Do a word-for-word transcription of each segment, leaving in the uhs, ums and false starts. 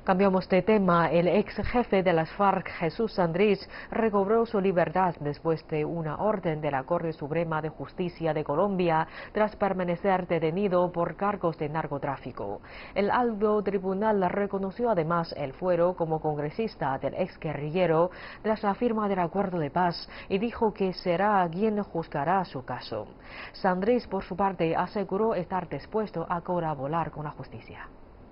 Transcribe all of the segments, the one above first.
Cambiamos de tema. El ex jefe de las FARC, Jesús Santrich, recobró su libertad después de una orden de la Corte Suprema de Justicia de Colombia tras permanecer detenido por cargos de narcotráfico. El alto tribunal reconoció además el fuero como congresista del ex guerrillero tras la firma del acuerdo de paz y dijo que será quien juzgará su caso. Santrich, por su parte, aseguró estar dispuesto a colaborar con la justicia.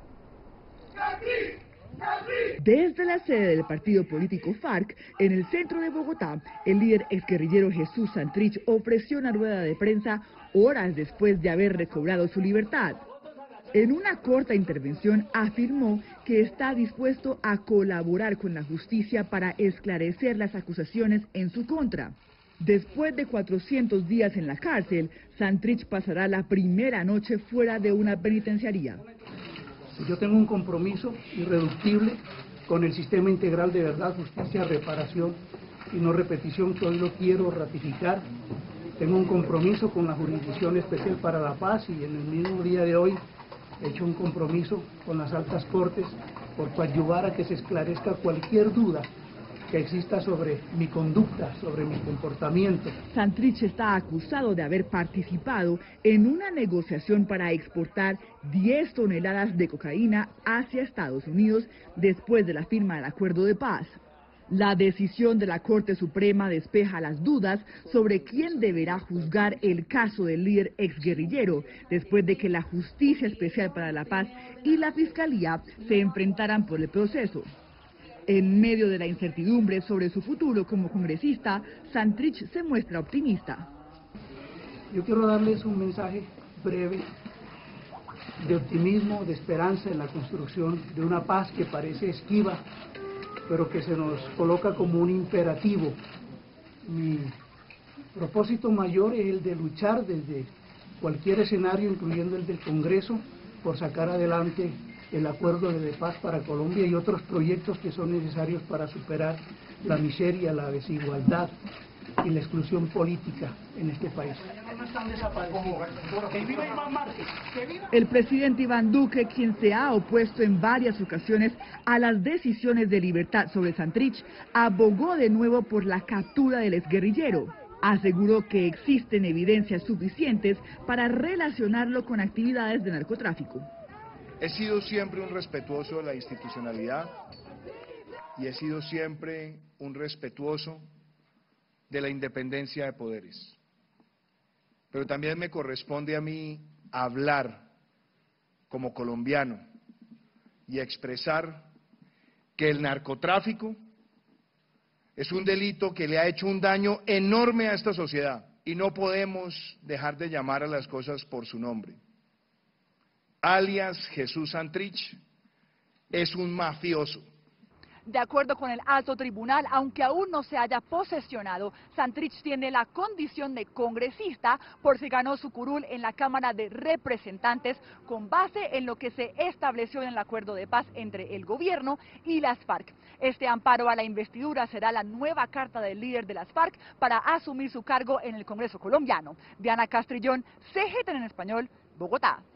Desde la sede del partido político FARC, en el centro de Bogotá, el líder exguerrillero Jesús Santrich ofreció una rueda de prensa horas después de haber recobrado su libertad. En una corta intervención afirmó que está dispuesto a colaborar con la justicia para esclarecer las acusaciones en su contra. Después de cuatrocientos días en la cárcel, Santrich pasará la primera noche fuera de una penitenciaría. Yo tengo un compromiso irreductible con el sistema integral de verdad, justicia, reparación y no repetición, que hoy lo quiero ratificar. Tengo un compromiso con la Jurisdicción Especial para la Paz y en el mismo día de hoy he hecho un compromiso con las altas cortes por coadyuvar a que se esclarezca cualquier duda que exista sobre mi conducta, sobre mi comportamiento. Santrich está acusado de haber participado en una negociación para exportar diez toneladas de cocaína hacia Estados Unidos después de la firma del acuerdo de paz. La decisión de la Corte Suprema despeja las dudas sobre quién deberá juzgar el caso del líder exguerrillero después de que la Justicia Especial para la Paz y la Fiscalía se enfrentaran por el proceso. En medio de la incertidumbre sobre su futuro como congresista, Santrich se muestra optimista. Yo quiero darles un mensaje breve de optimismo, de esperanza en la construcción de una paz que parece esquiva, pero que se nos coloca como un imperativo. Mi propósito mayor es el de luchar desde cualquier escenario, incluyendo el del Congreso, por sacar adelante el acuerdo de paz para Colombia y otros proyectos que son necesarios para superar la miseria, la desigualdad y la exclusión política en este país. El presidente Iván Duque, quien se ha opuesto en varias ocasiones a las decisiones de libertad sobre Santrich, abogó de nuevo por la captura del exguerrillero. Aseguró que existen evidencias suficientes para relacionarlo con actividades de narcotráfico. He sido siempre un respetuoso de la institucionalidad y he sido siempre un respetuoso de la independencia de poderes. Pero también me corresponde a mí hablar como colombiano y expresar que el narcotráfico es un delito que le ha hecho un daño enorme a esta sociedad y no podemos dejar de llamar a las cosas por su nombre. Alias Jesús Santrich es un mafioso. De acuerdo con el alto tribunal, aunque aún no se haya posesionado, Santrich tiene la condición de congresista por si ganó su curul en la Cámara de Representantes con base en lo que se estableció en el acuerdo de paz entre el gobierno y las FARC. Este amparo a la investidura será la nueva carta del líder de las FARC para asumir su cargo en el Congreso colombiano. Diana Castrillón, C G T N en español, Bogotá.